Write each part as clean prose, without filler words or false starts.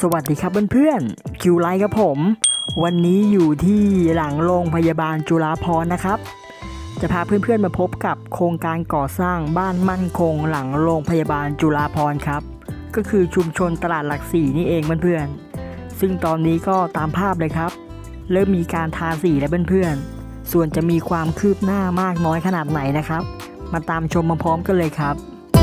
สวัสดีครับเพื่อนๆคิวไลท์ครับผมวันนี้อยู่ที่หลังโรงพยาบาลจุฬาภรณ์นะครับจะพาเพื่อนๆมาพบกับโครงการก่อสร้างบ้านมั่นคงหลังโรงพยาบาลจุฬาภรณ์ครับก็คือชุมชนตลาดหลักสี่นี่เองเพื่อนๆซึ่งตอนนี้ก็ตามภาพเลยครับเริ่มมีการทาสีแล้วเพื่อนๆส่วนจะมีความคืบหน้ามากน้อยขนาดไหนนะครับมาตามชมมาพร้อมกันเลยครับ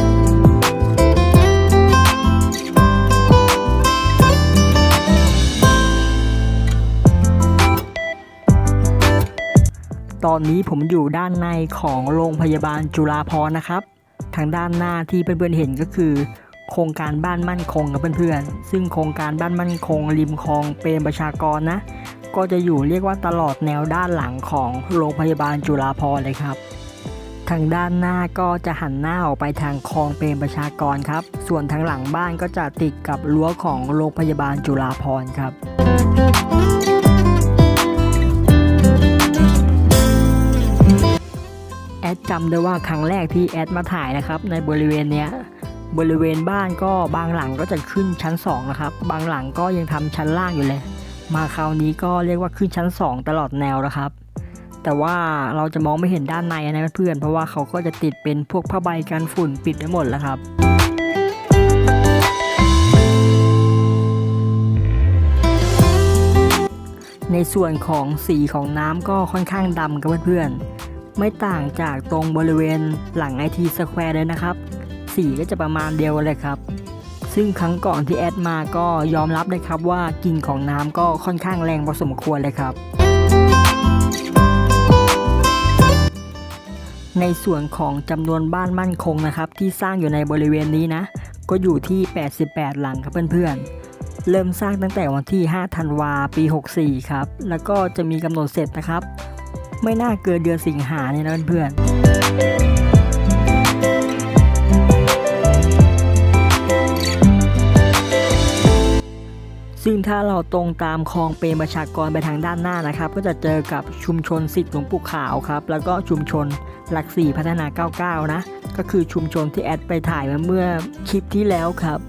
ตอนนี้ผมอยู่ด้านในของโรงพยาบาลจุฬาภรณ์นะครับทางด้านหน้าที่เพื่อนๆเห็นก็คือโครงการบ้านมั่นคงกับเพื่อนๆซึ่งโครงการบ้านมั่นคงริมคลองเปรมประชากรนะก็จะอยู่เรียกว่าตลอดแนวด้านหลังของโรงพยาบาลจุฬาภรณ์เลยครับทางด้านหน้าก็จะหันหน้าออกไปทางคลองเปรมประชากรครับส่วนทางหลังบ้านก็จะติดกับรั้วของโรงพยาบาลจุฬาภรณ์ครับแอดจำได้ว่าครั้งแรกที่แอดมาถ่ายนะครับในบริเวณเนี้ยบริเวณบ้านก็บางหลังก็จะขึ้นชั้น2นะครับบางหลังก็ยังทำชั้นล่างอยู่เลยมาคราวนี้ก็เรียกว่าขึ้นชั้น2ตลอดแนวแล้วครับแต่ว่าเราจะมองไม่เห็นด้านในนะเพื่อนเพราะว่าเขาก็จะติดเป็นพวกผ้าใบกันฝุ่นปิดไว้หมดแล้วครับในส่วนของสีของน้ำก็ค่อนข้างดำกับเพื่อนๆไม่ต่างจากตรงบริเวณหลัง IT Square เลยนะครับสีก็จะประมาณเดียวกันเลยครับซึ่งครั้งก่อนที่แอดมาก็ยอมรับเลยครับว่ากลิ่นของน้ำก็ค่อนข้างแรงพอสมควรเลยครับในส่วนของจำนวนบ้านมั่นคงนะครับที่สร้างอยู่ในบริเวณนี้นะก็อยู่ที่88หลังครับเพื่อนๆเริ่มสร้างตั้งแต่วันที่5ธันวาปี64ครับแล้วก็จะมีกำหนดเสร็จนะครับไม่น่าเกินเดือนสิงหาเนี่ยนะเพื่อนซึ่งถ้าเราตรงตามคลองเปรมประชากรไปทางด้านหน้านะครับก็จะเจอกับชุมชนศิษย์หลวงปู่ขาวครับแล้วก็ชุมชนหลักสี่พัฒนา99นะก็คือชุมชนที่แอดไปถ่ายมาเมื่อคลิปที่แล้วครับ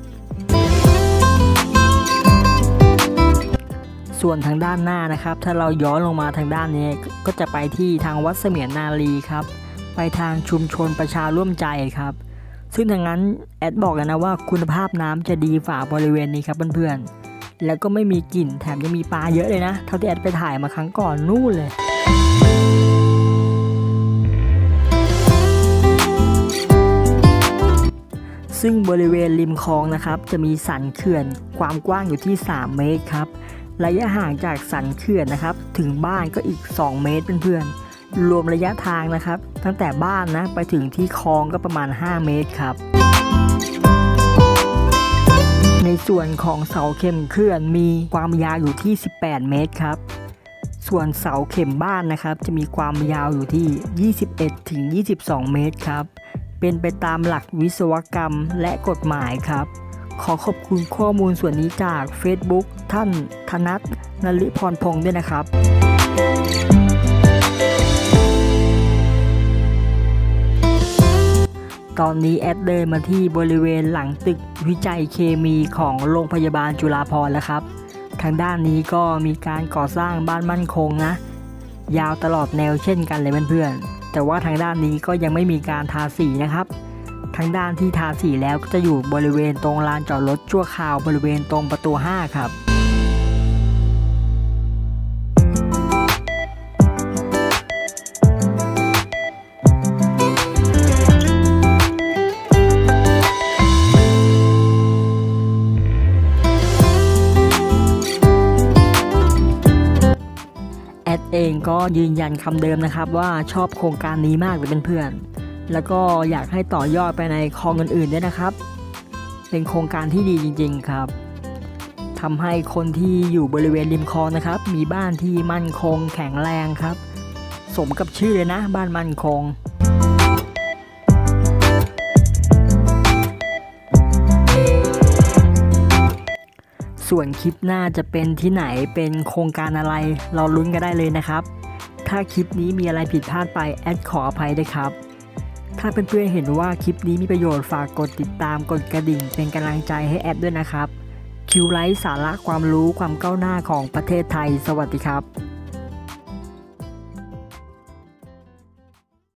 ส่วนทางด้านหน้านะครับถ้าเราย้อนลงมาทางด้านนี้ก็จะไปที่ทางวัดเสมียนนารีครับไปทางชุมชนประชาร่วมใจครับซึ่งทางนั้นแอดบอกกันนะว่าคุณภาพน้ำจะดีฝ่าบริเวณนี้ครับเพื่อนๆแล้วก็ไม่มีกลิ่นแถมยังมีปลาเยอะเลยนะเท่าที่แอดไปถ่ายมาครั้งก่อนนู่นเลยซึ่งบริเวณริมคลองนะครับจะมีสันเขื่อนความกว้างอยู่ที่3เมตรครับระยะห่างจากสันเขื่อนนะครับถึงบ้านก็อีก2เมตรเพื่อนๆรวมระยะทางนะครับตั้งแต่บ้านนะไปถึงที่คลองก็ประมาณ5เมตรครับในส่วนของเสาเข็มเขื่อนมีความยาวอยู่ที่18เมตรครับส่วนเสาเข็มบ้านนะครับจะมีความยาวอยู่ที่21ถึง22เมตรครับเป็นไปตามหลักวิศวกรรมและกฎหมายครับขอขอบคุณข้อมูลส่วนนี้จาก Facebook ท่านธนัท นฤพรพงษ์ด้วยนะครับตอนนี้แอดเดินมาที่บริเวณหลังตึกวิจัยเคมีของโรงพยาบาลจุฬาภรณ์แล้วครับทางด้านนี้ก็มีการก่อสร้างบ้านมั่นคงนะยาวตลอดแนวเช่นกันเลยเพื่อนๆแต่ว่าทางด้านนี้ก็ยังไม่มีการทาสีนะครับทางด้านที่ทาสีแล้วก็จะอยู่บริเวณตรงลานจอดรถชั่วคราวบริเวณตรงประตู5ครับแอดเองก็ยืนยันคำเดิมนะครับว่าชอบโครงการนี้มากเลยเพื่อนๆแล้วก็อยากให้ต่อยอดไปในคลองอื่นๆด้วยนะครับเป็นโครงการที่ดีจริงๆครับทำให้คนที่อยู่บริเวณริมคลองนะครับมีบ้านที่มั่นคงแข็งแรงครับสมกับชื่อเลยนะบ้านมั่นคงส่วนคลิปหน้าจะเป็นที่ไหนเป็นโครงการอะไรเราลุ้นกันได้เลยนะครับถ้าคลิปนี้มีอะไรผิดพลาดไปแอดขออภัยด้วยครับถ้าเพื่อนๆเห็นว่าคลิปนี้มีประโยชน์ฝากกดติดตามกดกระดิ่งเป็นกำลังใจให้แอดด้วยนะครับคิวไลท์สาระความรู้ความก้าวหน้าของประเทศไทยสวัสดีครับ